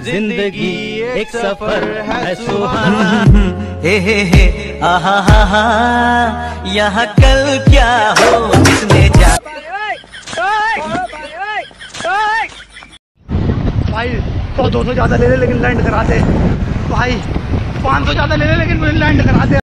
जिंदगी एक सफर है सुहाना। हे आहा हा हा, यहाँ कल क्या हो किसने जा। भाई 200 ज्यादा ले ले लेकिन लैंड करा दे भाई, 500 ज्यादा ले ले लेकिन लैंड करा दे।